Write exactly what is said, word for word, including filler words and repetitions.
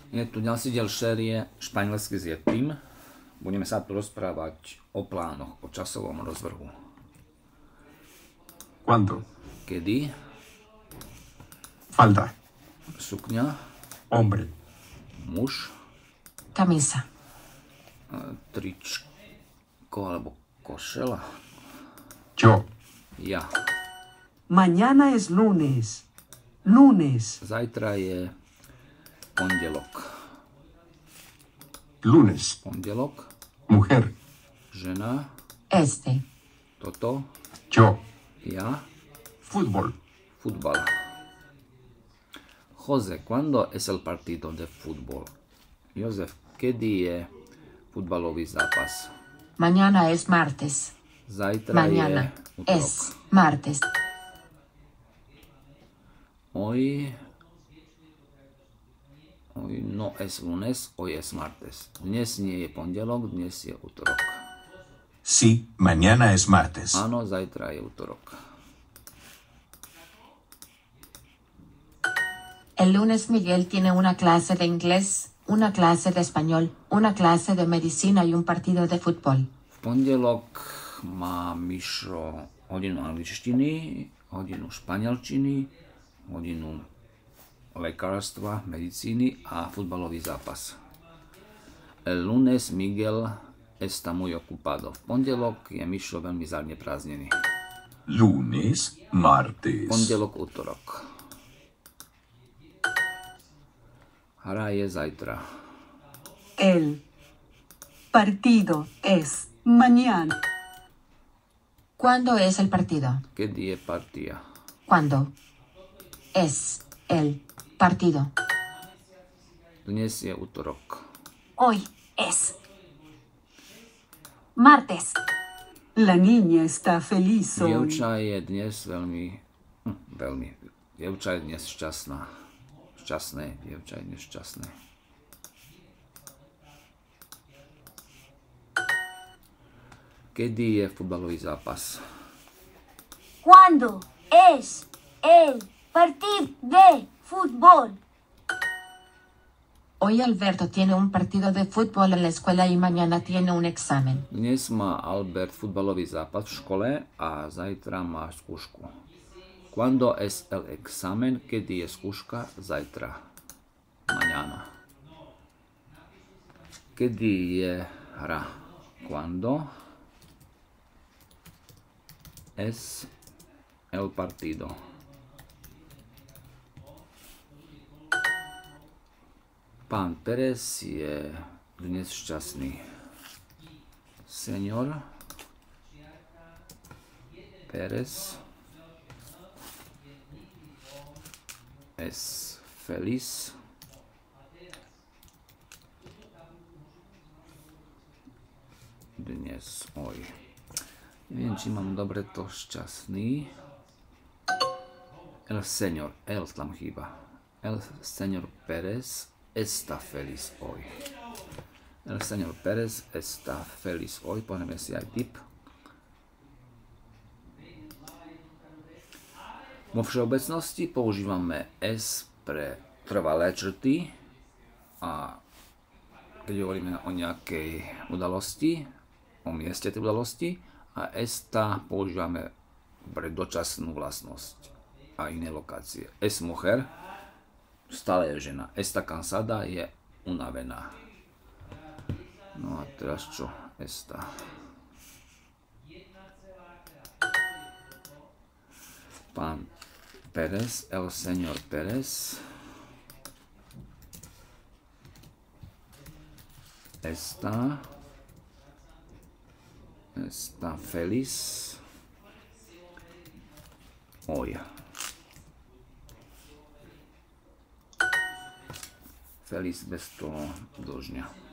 Je tu ďalší diel série Španielsky s Yetim. Budeme sa tu rozprávať o plánoch, o časovom rozvrhu. ¿Cuánto? Kedy? Falda. Sukňa. Hombre. Muž. Camisa. Tričko alebo košela. Yo. Ja. Mañana es lunes. Lunes. Zajtra je pondelok. Lunes. Pondelok. Mujer. Žena. Este. Toto. Yo. Ja. Fútbol. Fútbal. José, ¿cuándo es el partido de fútbol? Jozef, kedy je futbalový zápas? Mañana es martes. Zajtra Mañana je utorok. es martes. Hoy, hoy no es lunes, hoy es martes. Dnes nie je pondelok, dnes je utorok. Sí, mañana es martes. Áno, zajtra je utorok. El lunes Miguel tiene una clase de inglés, una clase de español, una clase de medicina y un partido de fútbol. V pondelok má Mišo hodinu angličtiny, hodinu španielčiny, hodinu lekárstva, medicíny a futbalový zápas. El lunes Miguel está muy ocupado. V pondelok je Mišo veľmi zaneprázdnený. Lunes, martes. Pondelok, útorok. Hra je zajtra. El partido es mañana. ¿Cuándo es el partido? Kedy je partia? ¿Cuándo es el partido? Dnes je útorok. Hoy es martes. La niña está feliz hoy. Dievča je dnes veľmi, hm, veľmi, dievča je dnes šťastná. Šťastné, dievča je dnes šťastné. Kedy je futbalový zápas? ¿Cuándo es el partido de fútbol? Hoy Alberto tiene un partido de fútbol en la escuela y mañana tiene un examen. Dnes má Albert futbalový zápas v škole a zajtra má skúšku. ¿Cuándo es el examen? Kedy je skúška? Zajtra. Mañana. Kedy je hra? ¿Cuándo es el partido? Pán Pérez je dnes šťastný. Señor Pérez es feliz. Dnes, hoy. Neviem, či mám dobre to šťastný. El señor, el tam chýba. El señor Pérez está feliz hoy. El señor Pérez está feliz hoy. Poneme si aj tip. Vo všeobecnosti používame es pre trvalé črty a keď hovoríme o nejakej udalosti, o mieste tej udalosti, a esta používame pre dočasnú vlastnosť a iné lokácie. Es mujer, stále je žena. Está cansada, je unavená. No a teraz čo? Está. Pán Pérez, el señor Pérez está está feliz hoy. Feliz bez toho dĺžňa.